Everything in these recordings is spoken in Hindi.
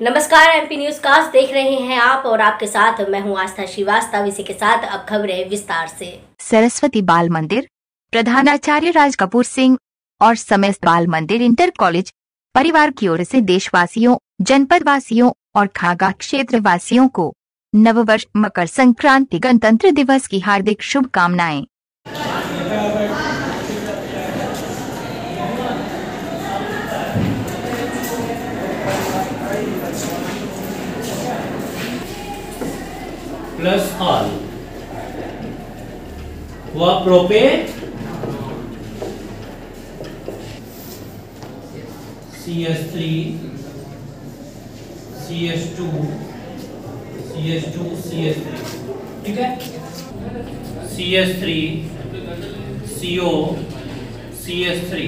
नमस्कार, एमपी न्यूज कास्ट देख रहे हैं आप और आपके साथ मैं हूं आस्था श्रीवास्तव। इसी के साथ अब खबरें विस्तार से। सरस्वती बाल मंदिर प्रधानाचार्य राज कपूर सिंह और समस्त बाल मंदिर इंटर कॉलेज परिवार की ओर से देशवासियों, जनपद वासियों और खागा क्षेत्र वासियों को नववर्ष, मकर संक्रांति, गणतंत्र दिवस की हार्दिक शुभकामनाएं। plus all who are propane CH3 CH2 CH2 CH3 ठीक है, CH3 CO CH3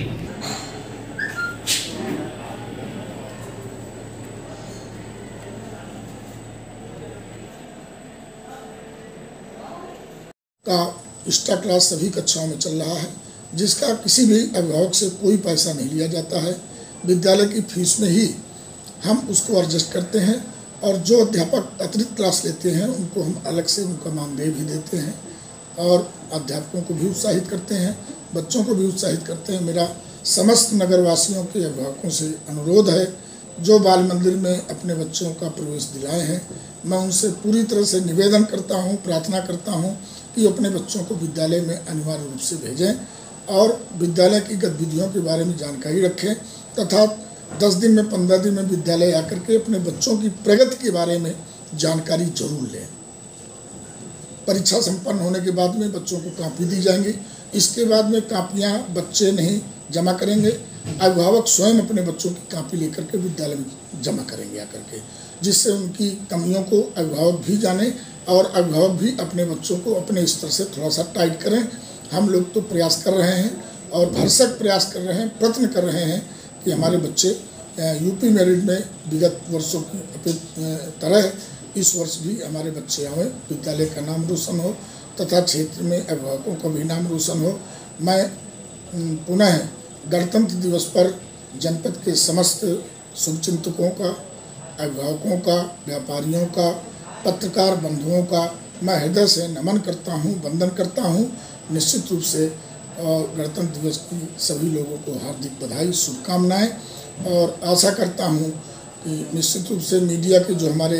का एक्स्ट्रा क्लास सभी कक्षाओं में चल रहा है, जिसका किसी भी अभिभावक से कोई पैसा नहीं लिया जाता है। विद्यालय की फीस में ही हम उसको एडजस्ट करते हैं और जो अध्यापक अतिरिक्त क्लास लेते हैं उनको हम अलग से उनका मानदेय भी देते हैं और अध्यापकों को भी उत्साहित करते हैं, बच्चों को भी उत्साहित करते हैं। मेरा समस्त नगरवासियों के अभिभावकों से अनुरोध है, जो बाल मंदिर में अपने बच्चों का प्रवेश दिलाए हैं, मैं उनसे पूरी तरह से निवेदन करता हूं, प्रार्थना करता हूं कि अपने बच्चों को विद्यालय में अनिवार्य रूप से भेजें और विद्यालय की गतिविधियों के बारे में जानकारी रखें तथा 10 दिन में 15 दिन में विद्यालय आकर के अपने बच्चों की प्रगति के बारे में जानकारी जरूर लें। परीक्षा संपन्न होने के बाद में बच्चों को कापी दी जाएंगी। इसके बाद में कापियाँ बच्चे नहीं जमा करेंगे, अभिभावक स्वयं अपने बच्चों की कापी लेकर के विद्यालय में जमा करेंगे आकर के, जिससे उनकी कमियों को अभिभावक भी जाने और अभिभावक भी अपने बच्चों को अपने स्तर से थोड़ा सा टाइट करें। हम लोग तो प्रयास कर रहे हैं और भरसक प्रयास कर रहे हैं, प्रयत्न कर रहे हैं कि हमारे बच्चे यूपी मेरिट में विगत वर्षों की तरह इस वर्ष भी हमारे बच्चे आए, विद्यालय का नाम रोशन हो तथा क्षेत्र में अभिभावकों का भी नाम रोशन हो। मैं पुनः गणतंत्र दिवस पर जनपद के समस्त शुभचिंतकों का, अभिभावकों का, व्यापारियों का, पत्रकार बंधुओं का मैं हृदय से नमन करता हूं, वंदन करता हूं। निश्चित रूप से गणतंत्र दिवस की सभी लोगों को हार्दिक बधाई, शुभकामनाएं और आशा करता हूं कि निश्चित रूप से मीडिया के जो हमारे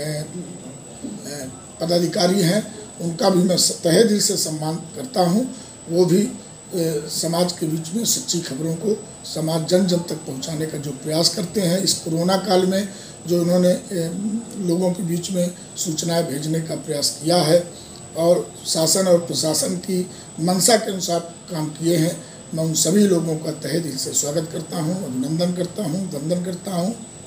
पदाधिकारी हैं उनका भी मैं तहे दिल से सम्मान करता हूं। वो भी समाज के बीच में सच्ची खबरों को समाज जन जन तक पहुंचाने का जो प्रयास करते हैं, इस कोरोना काल में जो उन्होंने लोगों के बीच में सूचनाएं भेजने का प्रयास किया है और शासन और प्रशासन की मंशा के अनुसार काम किए हैं, मैं उन सभी लोगों का तहे दिल से स्वागत करता हूं, अभिनंदन करता हूं, वंदन करता हूं।